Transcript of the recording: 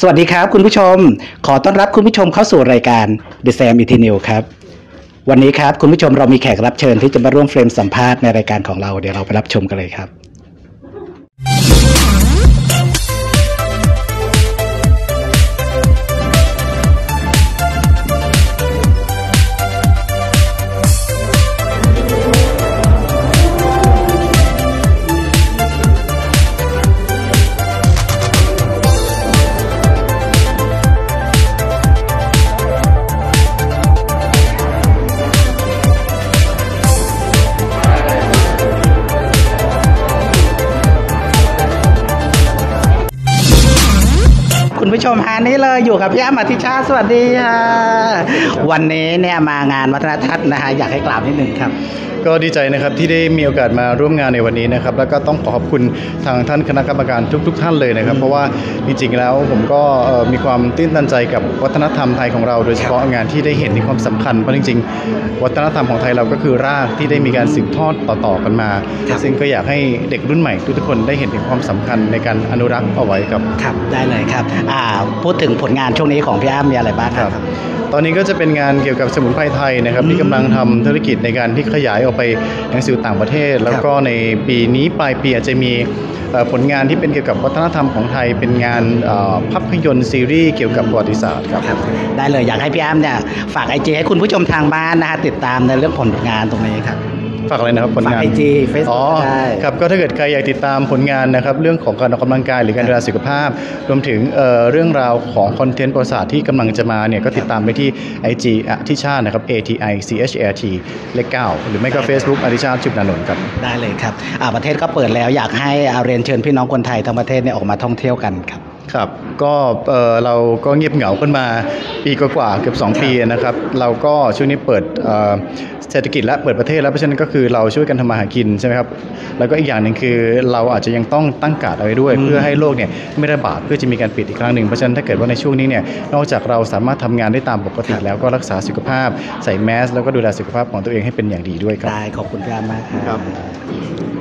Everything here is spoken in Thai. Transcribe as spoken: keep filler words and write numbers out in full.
สวัสดีครับคุณผู้ชมขอต้อนรับคุณผู้ชมเข้าสู่รายการ The Sam อี ที News ครับวันนี้ครับคุณผู้ชมเรามีแขกรับเชิญที่จะมาร่วมเฟรมสัมภาษณ์ในรายการของเราเดี๋ยวเราไปรับชมกันเลยครับคุณผู้ชมฮะนี่เลยอยู่กับพี่อ้ำอธิชาติสวัสดีค่ะวันนี้เนี่ยมางานวัฒนธรรมนะฮะอยากให้กล่าวนิดนึงครับก็ดีใจนะครับที่ได้มีโอกาสมาร่วมงานในวันนี้นะครับแล้วก็ต้องขอขอบคุณทางท่านคณะกรรมการทุกๆ ท่านเลยนะครับเพราะว่าจริงๆแล้วผมก็มีความตื้นตันใจกับวัฒนธรรมไทยของเราโดยเฉพาะงานที่ได้เห็นในความสำคัญเพราะจริงๆวัฒนธรรมของไทยเราก็คือรากที่ได้มีการสืบทอดต่อๆกันมาซึ่งก็อยากให้เด็กรุ่นใหม่ทุกๆคนได้เห็นถึงความสำคัญในการอนุรักษ์เอาไว้ครับครับได้เลยครับอ่าพูดถึงผลงานช่วงนี้ของพี่อ้ำมีอะไรบ้างครับตอนนี้ก็จะเป็นงานเกี่ยวกับสมุนไพรไทยนะครับที่กำลังทำธุรกิจในการที่ขยายออกไปยังสู่ต่างประเทศแล้วก็ในปีนี้ปลายปีอาจจะมีผลงานที่เป็นเกี่ยวกับวัฒนธรรมของไทยเป็นงานภาพยนตร์ซีรีส์เกี่ยวกับประวัติศาสตร์ครับได้เลยอยากให้พี่อ้ำเนี่ยฝากไอจีให้คุณผู้ชมทางบ้านนะฮะติดตามในเรื่องผลงานตรงนี้ครับฝากอะไรนะครับผลงานไอจีเฟซบุ๊กได้ครับก็ถ้าเกิดใครอยากติดตามผลงานนะครับเรื่องของการออกกำลังกายหรือการดูแลสุขภาพรวมถึง เอ่อ เรื่องราวของคอนเทนต์ประวัติศาสตร์ที่กำลังจะมาเนี่ยก็ติดตามไปที่ ไอ จี อธิชาตินะครับ A T I C H A R T เลขเก้าหรือไม่ก็ Facebook อธิชาติชุบนานนท์ครับได้เลยครับประเทศก็เปิดแล้วอยากให้เรียนเชิญพี่น้องคนไทยทั้งประเทศเนี่ยออกมาท่องเที่ยวกันครับครับก็เอ่อเราก็เงียบเหงาขึ้นมาปีกว่าๆเกือบสองปีนะครับเราก็ช่วงนี้เปิดเอ่อเศรษฐกิจและเปิดประเทศแล้วเพราะฉะนั้นก็คือเราช่วยกันทำมาหากินใช่ไหมครับแล้วก็อีกอย่างหนึ่งคือเราอาจจะยังต้องตั้งการ์ดเอาไว้ด้วยเพื่อให้โรคเนี่ยไม่ระบาดเพื่อจะมีการปิดอีกครั้งหนึ่งเพราะฉะนั้นถ้าเกิดว่าในช่วงนี้เนี่ยนอกจากเราสามารถทำงานได้ตามปกติแล้วก็รักษาสุขภาพใส่แมสแล้วก็ดูแลสุขภาพของตัวเองให้เป็นอย่างดีด้วยครับได้ขอบคุณพี่อ้ำมากครับ